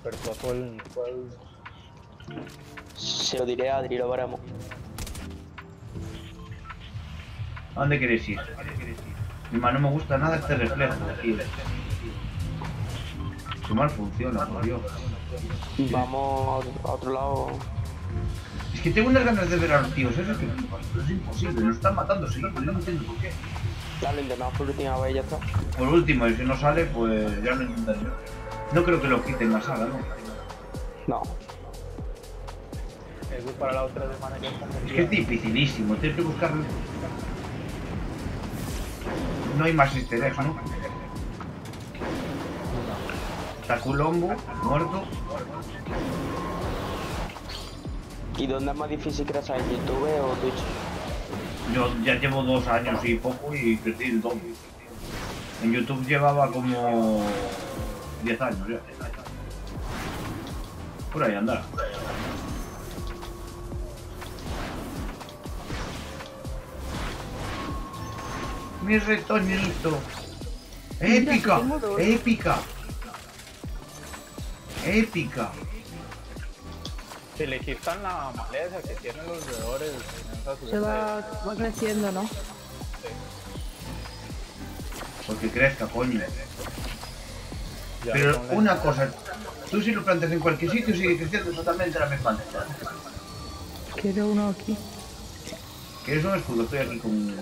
pero todo el... Se lo diré a Adri, lo veremos. ¿A dónde queréis ir? No me gusta nada este reflejo aquí. Su mal funciona, por Dios. Vamos a otro lado. Es que tengo unas ganas de ver a los tíos, eso es que es imposible, nos están matando seguidos, yo no entiendo por qué. Ya lo intentamos por última vez y ya está. Por último, y si no sale, pues ya no intentaré. No creo que lo quiten la saga, ¿no? No. Eso para la otra semana ya está. Es que es dificilísimo, tienes que buscar... No hay más easter eggs, ¿no? Está Colombo, muerto. ¿Y dónde es más difícil crecer? ¿En YouTube o Twitch? Yo ya llevo 2 años y poco y crecí el doble. En YouTube llevaba como 10 años ya. Por ahí andar. Mi retonito. Épica, épica. Épica. Si le quitan la maleza que tienen los roedores en esa Se ciudad, va creciendo, ¿no? Porque crezca, coño. ya Pero son las- una cosa, tú si lo plantas en cualquier sitio sigue creciendo totalmente la misma altura. Quiero uno aquí. ¿Quieres un escudo? Estoy aquí con...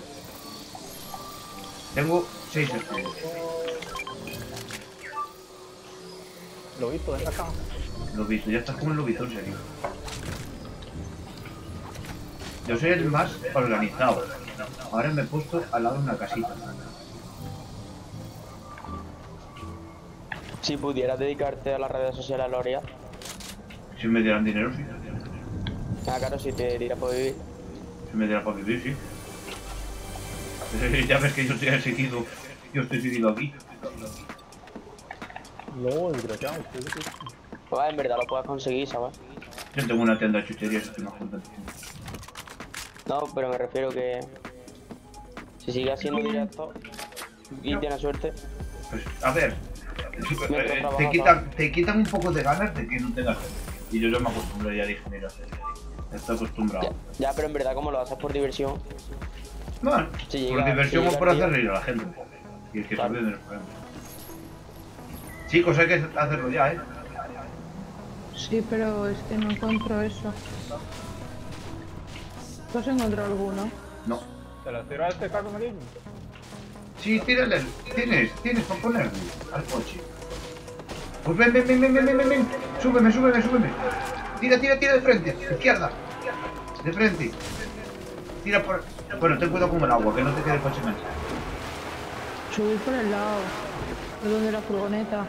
Tengo 6 escudos. Lobito, ven acá. Lobito, ya estás como el lobito, en serio. Yo soy el más organizado. Ahora me he puesto al lado de una casita. Si pudieras dedicarte a las redes sociales, lo harías. Si me dieran dinero, sí. Ah, claro, si te diera por vivir. Si me dieran para vivir, sí. Ya ves que yo estoy seguido. Yo estoy seguido aquí. No, desgraciado. Pues en verdad lo puedes conseguir, ¿sabes? Yo tengo una tienda de chucherías, estoy más contento. No, pero me refiero que... Si sigues haciendo directo y tienes suerte... Pues, a ver, Mientras te quitan un poco de ganas de que no tengas suerte. Y yo ya me acostumbré, ya dije, mira, estoy acostumbrado. Ya, pero en verdad como lo haces por diversión... Bueno, Si por llega- diversión si o llega por el hacer día- reír a la gente un poco. Y el que Claro. se olvide de los problemas. Chicos, hay que hacerlo ya, ¿eh? Sí, pero es que no encuentro eso. ¿Tú has encontrado alguno? No. ¿Te la tiro a este carro amarillo? Sí, tírale. Tienes para ponerle al coche. Pues ven. Súbeme. Tira de frente. Izquierda. De frente. Tira por... Bueno, ten cuidado con el agua, que no te quede el coche manchado. Subir por el lado. ¿De dónde la furgoneta?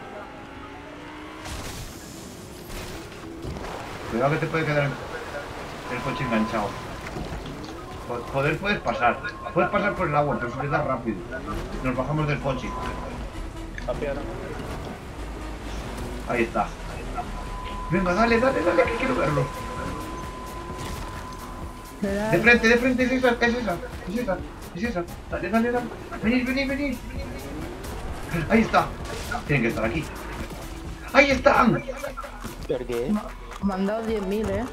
Cuidado que te puede quedar el coche enganchado. Poder puedes pasar. Puedes pasar por el agua, pero si te das rápido. Nos bajamos del coche. La piedra. Ahí está. Venga, dale, que quiero verlo. De frente, es esa. Dale. Venid. Ahí está. Tienen que estar aquí. ¡Ahí están! ¿Por qué? Me han dado 10.000, ¿eh?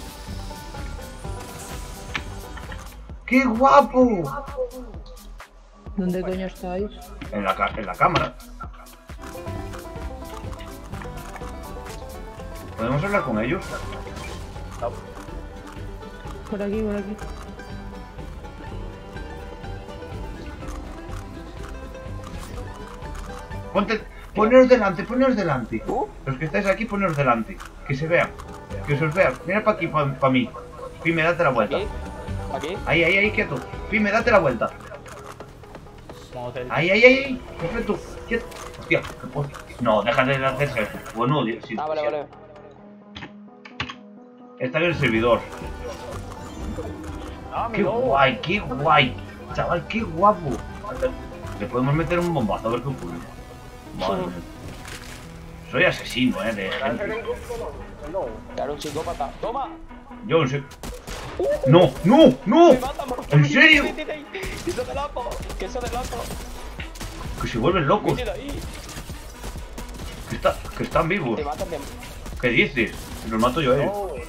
¡Qué guapo! ¿Dónde coño estáis? En la cámara. ¿Podemos hablar con ellos? Por aquí. Poneros delante. Los que estáis aquí, poneros delante. Que se vean. Que se os vean. Mira para aquí, para mí. Pime, date la vuelta. ¿Aquí? Ahí, quieto. Pime, date la vuelta. Vamos a hacer... Ahí. Perfecto. Quieto. Hostia, ¿qué puedo? No, deja de hacerse eso. Bueno, sí. Ah, vale. Está en el servidor. ¡Ah, mi Qué lobo! guay. Chaval, qué guapo. Le podemos meter un bombazo a ver qué ocurre. Madre mía. Soy asesino, de ¿Para hacer gente. el grupo, el lobo? Claro, un psicópata. ¡Toma! Yo no sé. ¡No! ¡Me mata, amor! ¿En serio? ¡Eso de loco! ¡Que eso de loco! Que se vuelven locos. ¡Vete de ahí! Que están vivos. Te matan de... ¿Qué dices? Los mato yo a ellos. No,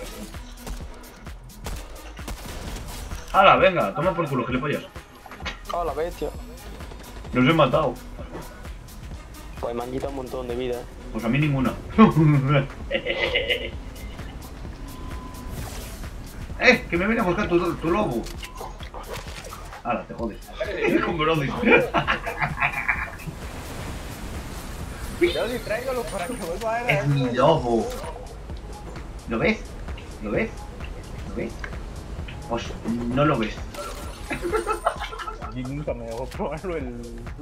¡Hala, venga! Toma por culo, gilipollas. ¡Oh, la bestia! Los he matado. Pues me han quitado un montón de vida. Pues a mí ninguna. Que me viene a buscar tu lobo. ¡Hala, te jodes! Con Brody. yo distráigalo para que vuelva a ver a ¡Es mi lobo! ¿Lo ves? ¿Lo ves? ¿Lo ves? Pues no lo ves. Y nunca me dejó probarlo el...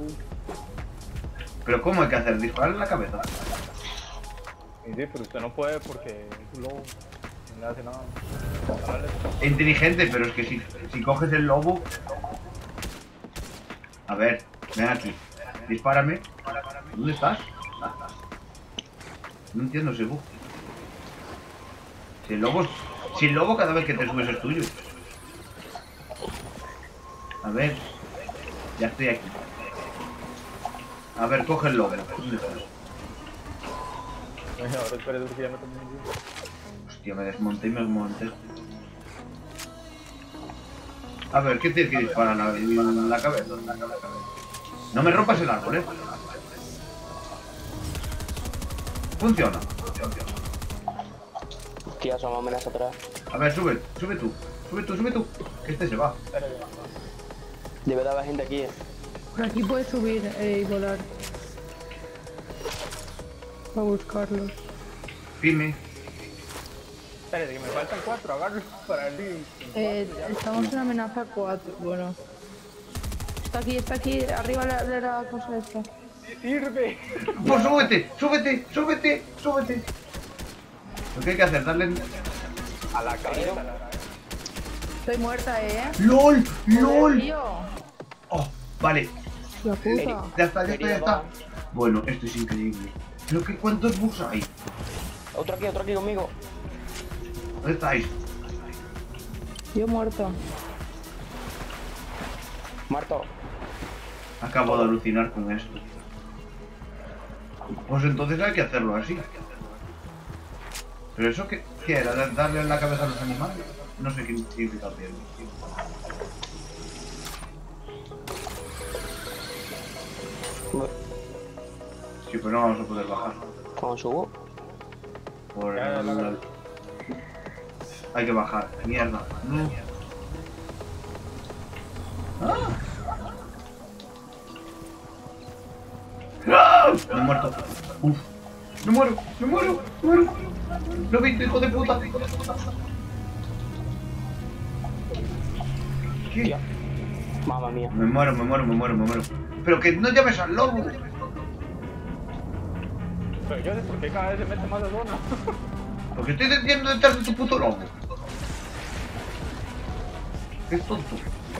¿Pero cómo hay que hacer? ¿Disparar en la cabeza? Y sí, pero usted no puede porque es un lobo. No le hace nada. Dale. Es inteligente, pero es que si coges el lobo... A ver, ven aquí. Dispárame. ¿Dónde estás? No entiendo ese bug. Si el lobo cada vez que te subes es tuyo. A ver. Ya estoy aquí. A ver, coge el lobo. ¿Dónde estás? Bueno, ahora espérate porque ya me tomé un día. Hostia, me desmonté y me desmonté. A ver, ¿qué tienes que disparar en la cabeza? No me rompas el árbol, Funciona. Hostia, son amenazas atrás. A ver, sube tú. Sube tú. Que este se va. Espérate. Debe de haber gente aquí, Por aquí puedes subir y volar. Para buscarlos. Firme. Espérate, que me faltan 4, agarro para el... Estamos en amenaza 4, bueno. Está aquí, arriba de la cosa esta. ¡Sirve! Pues súbete. Lo que hay que hacer, darle... A la cabeza, la Estoy muerta, ¡LOL! Tío, Oh, vale. la puta. Ya está. Bueno, esto es increíble. Pero que ¿cuántos bugs hay? Otro aquí conmigo. ¿Dónde estáis? Yo muerta. Marto. Acabo de alucinar con esto. Pues entonces hay que hacerlo así. ¿Pero eso qué era? ¿Darle en la cabeza a los animales? No sé qué significa tiene. Sí, pero no vamos a poder bajar. ¿Cómo subo? Por el... Hay que bajar. Mierda. No. ¡Ah! ¡Ah! Me he muerto. Uf. Me muero. Lo viste, hijo de puta. ¿Qué? Mamma mía. Me muero. Pero que no llames al lobo. Pero yo sé por qué cada vez se mete más de zona. Porque estoy yendo detrás de tu puto lobo. Qué tonto.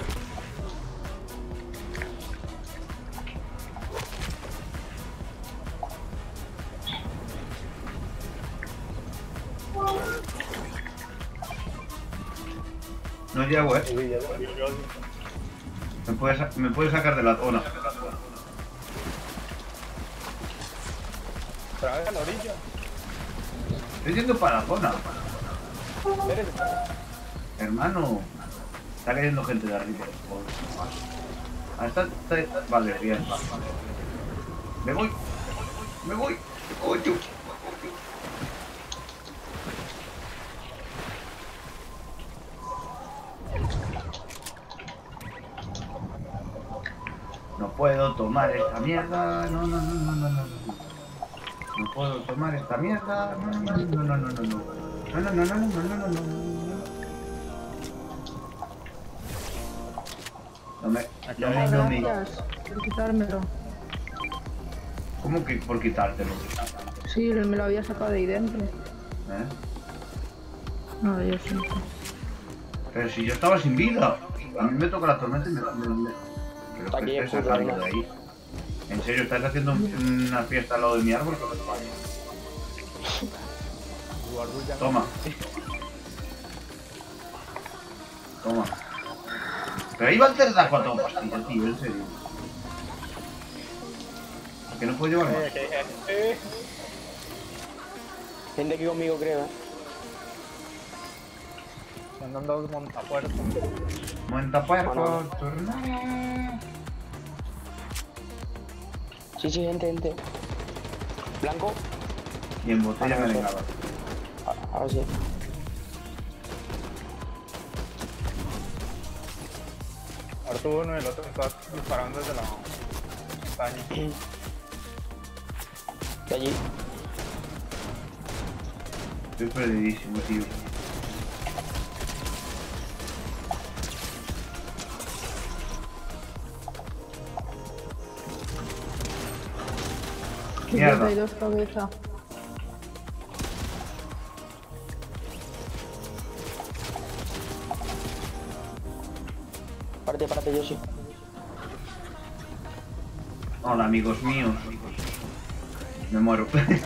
No llego, Sí, ya yo Me puedes sacar de la zona. Pero a la orilla. Estoy yendo para la zona. Espérate. Hermano. Está cayendo gente de arriba. Ah, está... Vale, bien. Me voy. Coño. No puedo tomar esta mierda. No. No puedo tomar esta mierda. No. No me... Gracias por quitármelo. ¿Cómo que por quitártelo? Sí, me lo había sacado de ahí dentro. No, yo sí. Pero si yo estaba sin vida. A mí me toca la tormenta y me... Pero Aquí que es estés sacando de ahí. ¿En serio estás haciendo una fiesta al lado de mi árbol? Toma. Pero ahí va el cerdazo a toda pastilla, tío, en serio. ¿Que no puedo llevar más? Gente aquí conmigo, creo, ¿eh? Andan dos montapuertos. Monta puerco, Bueno. tornado. Sí, gente. Blanco. Y en botella me Vale, vengaba. Ahora sí. Arturo uno y el otro está disparando desde la montaña. De allí. Estoy perdidísimo, tío. Mierda. 52 cabeza. Párate, yo sí. Hola, amigos míos. Me muero.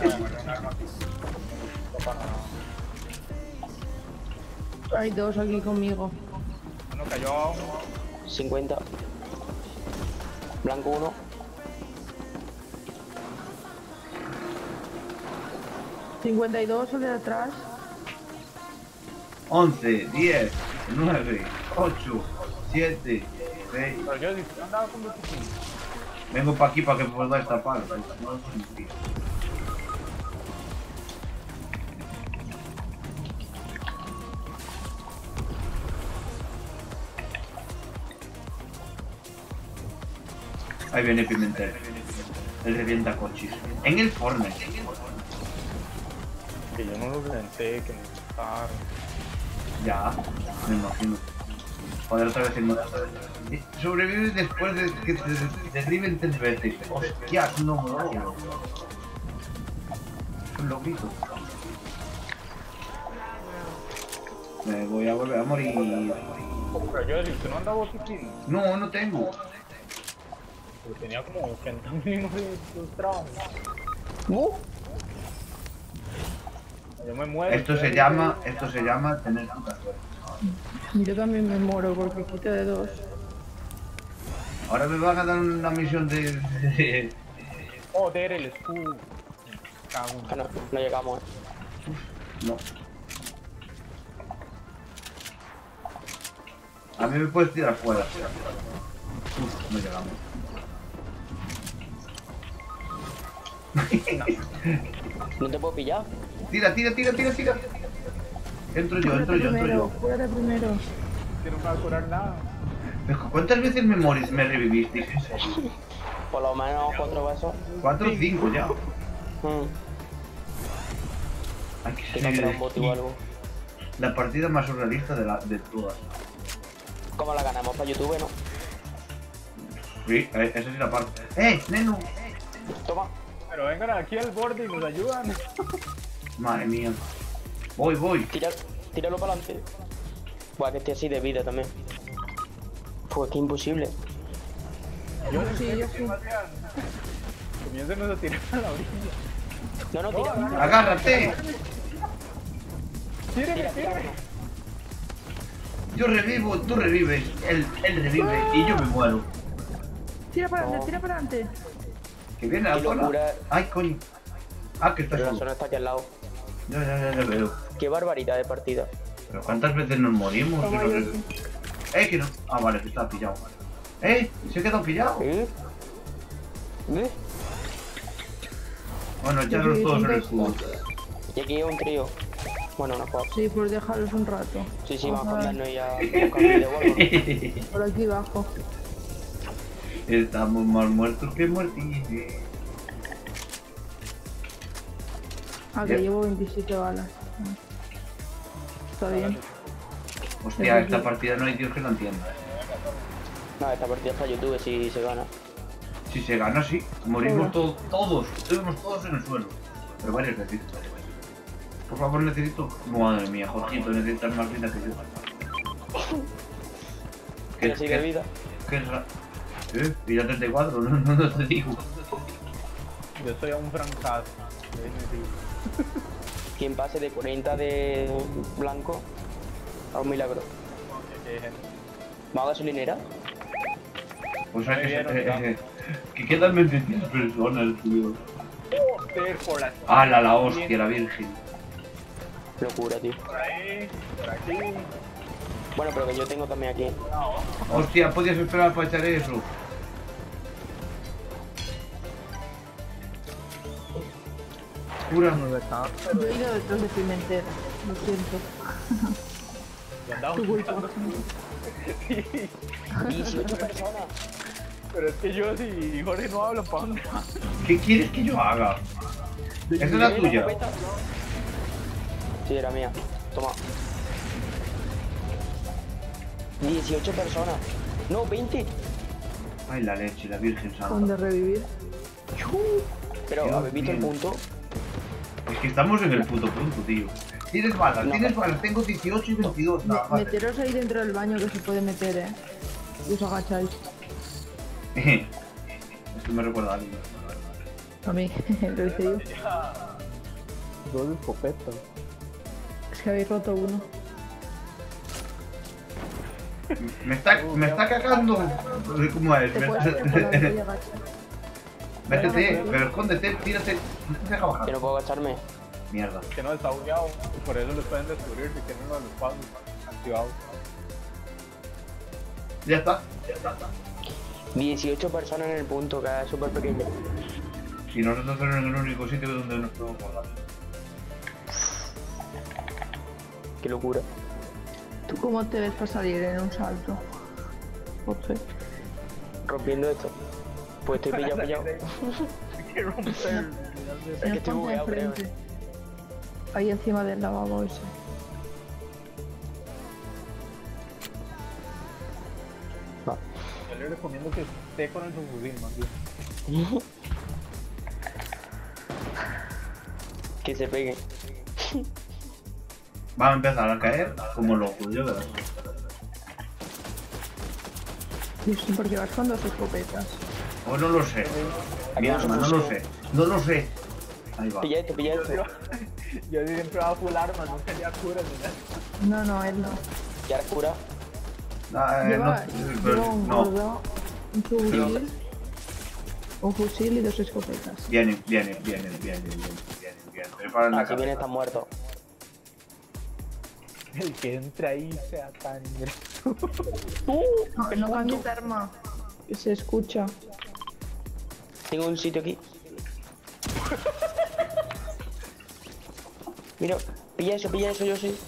Hay dos aquí conmigo. Uno cayó a uno. 50. Blanco 1. 52 el de atrás. 11, 10, 9, 8, 7, 6. Pero yo no andaba con botiquín. Vengo para aquí para que pueda destapar. No lo sentí. Ahí viene Pimentel. Él revienta coches. En el Fortnite. Que yo no lo pensé, que me gustaron. Ya, me imagino. Joder, otra vez en sobrevives después de que te derriben 3 veces. Hostias, no me lo logro. Es un loquito. Me voy a volver a morir. Pero yo, si usted no anda botiquín, No, no tengo. porque tenía como 80 mínimos de frustrados. Yo me muero. Esto se llama tener puta suerte. Yo también me muero porque quito de 2. Ahora me van a dar una misión de... Joder, el escudo. Cago en- Ah, no llegamos, No. A mí me puedes tirar fuera. Uf, no llegamos. No te puedo pillar. Tira. Entro yo. Cúrate primero. Que no me va a curar nada. ¿Cuántas veces me revivisteis? ¿En serio? Por lo menos 4 besos. 4 o 5 ya. Hay que Te comprar un bote o algo. la partida más surrealista de todas. ¿Cómo la ganamos para YouTube, no? Sí, esa sí la parte. Neno! Toma. Pero vengan aquí al borde y nos ayudan. Madre mía. Voy. Tíralo para adelante. Buah, que esté así de vida también. Pues que imposible. Yo Sí, yo sí. Comiencen a tirar a la orilla. No, tira. ¡Agárrate! Tíreme. Yo revivo, tú revives, él revive y yo me muero. Tira para adelante. Que viene la Qué zona. locura. Ay, coño. Que está Pero la solo. zona está aquí al lado. Ya veo. Qué barbaridad de partida. Pero ¿cuántas veces nos morimos? Toma, Que no- yo sí. Que no. Ah, vale, que está pillado. Se ha quedado pillado. ¿Eh? Bueno, echaros Sí, todos son en el dos. cubo. Y aquí hay un trío. Bueno, no puedo. Sí, pues dejarlos un rato. Sí, vamos a Ajá. cambiarnos ya a buscar un video o algo. Por aquí abajo. Estamos más muertos que muertines. Que Ya. llevo 27 balas. Está bien. Hostia, esta partida no hay Dios que lo entienda. No, esta partida es para YouTube si se gana. Si se gana, sí. Morimos Hola. todos. Estuvimos todos en el suelo. Pero varias veces. Por favor, necesito... Madre mía, Jorgito, necesitas más vida que yo. ¿Quieres sigue vida? ¿Qué es? Vida 34, no te digo. Yo soy un fracaso. Quien pase de 40 de blanco a un milagro. ¿Vamos a gasolinera? O sea Muy bien, que quedan 23 personas, tío. Joder, por las... ¡Hala, la hostia, la virgen! Locura, tío. Por ahí, por aquí. Bueno, pero que yo tengo también aquí. Hostia, podías esperar para echar eso. Cura. Yo he ido detrás de Pimentera, lo siento. Y andamos Tu culpa. buscando. Sí, 18 personas. pero es que yo si Jorge no habla, ¿para dónde va? ¿Qué quieres que yo haga? Esa es la tuya. Sí, era mía. Toma. 18 personas. No, 20. Ay, la leche, la Virgen Santa. ¿Dónde revivir? Pero, Dios ¿habéis visto el mío. punto? Es que estamos en el puto punto, tío. Tienes balas, No. tienes balas. Tengo 18 y 22. Nada más. Meteros ahí dentro del baño que se puede meter, y os agacháis. Esto me recuerda a alguien. A mí, lo hice yo. Dos escopetas. Es que habéis roto uno. Me está cagando. ¿Cómo es? Te puedes hacer por la orilla agachar. Métete, pero escóndete, tírate. No te deja Que bajar. no puedo agacharme. Mierda. Que no está bugueado. Por eso los pueden descubrir si tienen los pasos activados. Ya está. 18 personas en el punto, que es súper pequeño. Y nosotros somos en el único sitio donde nos podemos colgar. Qué locura. ¿Tú cómo te ves para salir en un salto? José. Rompiendo esto. Pues estoy pillado. Hay que romper. Si que nos estoy ponte bugueado, creo. enfrente. Ahí encima del lavabo ese. Va. Yo le recomiendo que esté con el subfusil más bien. Que se peguen. Va a empezar a caer como locos, yo verás. Y sí, porque vas con dos escopetas. O no lo sé. Aquí Mi no arma, se no puso. lo sé. No lo sé. Ahí va. Pilla esto, pilla esto. Yo siempre va full armas, no tenía curas ni nada. No, él no. Ya eres cura. Lleva un no. gordo, un fusil, un fusil y dos escopetas. Vienen. Preparen la Así viene, cabeza. está muerto. El que entra ahí sea tan... No, no cambies de arma, que se escucha. Tengo un sitio aquí. Mira, pilla eso, yo sí.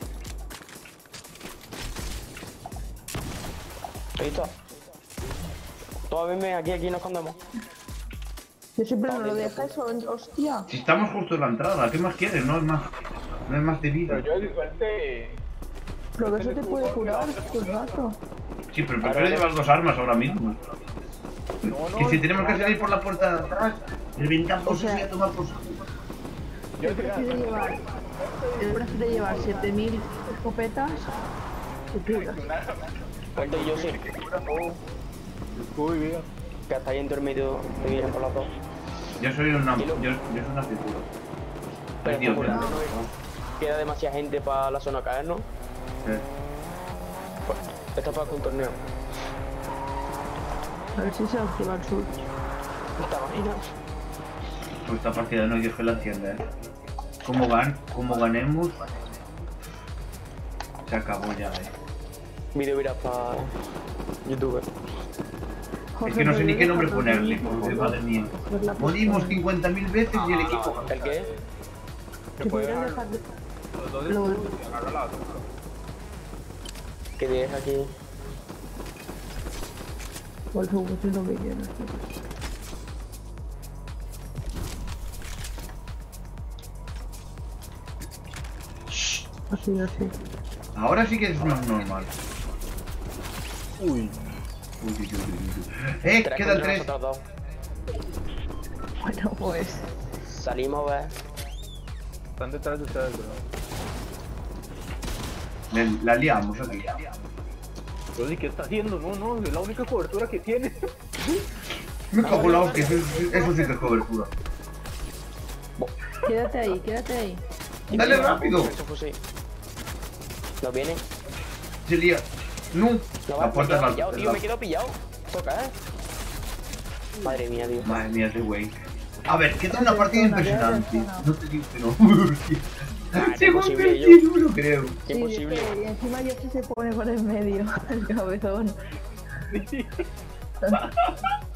Listo. Todos venme, aquí nos escondemos. Yo siempre no lo dejo eso, hostia. Si estamos justo en la entrada, ¿qué más quieres? No es más de vida. Pero yo si suerte... Pero que eso te puede curar todo el rato. Sí, pero prefiero llevar dos armas ahora mismo. No, Que si tenemos que salir por la puerta de atrás, reventamos O sea, así a tomar por saco. Yo prefiero llevar 7000 escopetas que curas. Cuento yo sí. Uy, vida. Que hasta ahí en el medio te vienen por las dos. Yo soy una figura. Pero Dios está mío. curando. Queda demasiada gente para la zona caer, ¿no? Sí. Pues, esto es para un torneo. A ver si se activa el sur. ¿Te imaginas? Pues esta partida no hay que la encienda, Como ganemos, se acabó ya, Vídeo viral para YouTube. Es que no sé ni qué nombre ponerle, porque madre mía. Morimos 50.000 veces y el equipo... ¿El qué? Que pudieras dejar de... Los dos Lo- escudos y agarra la azúcar. Que dejes aquí. O el jugo, si es lo que quieras. Así. Ahora sí que es más normal. Uy. Tres Quedan contra 3. nosotros dos. Bueno, pues... Salimos, ¿ves? Están detrás de ustedes, bro. La liamos aquí. Rosy, ¿qué está haciendo? No, es la única cobertura que tiene. Me cago en la hostia, eso sí que es cobertura. Quédate ahí. ¡Dale rápido! Eso fue sí. ¿No vienen? Se lía. No, No, la me puerta quedo es pillado, tío, la... me quedo pillado. Toca, Madre mía, tío. Madre mía, ese güey. A ver, queda una partida impresionante. No te digo que no. Sí, Imposible, yo. convertir uno, creo. Qué imposible. Y encima ya se pone por el medio, el cabezón.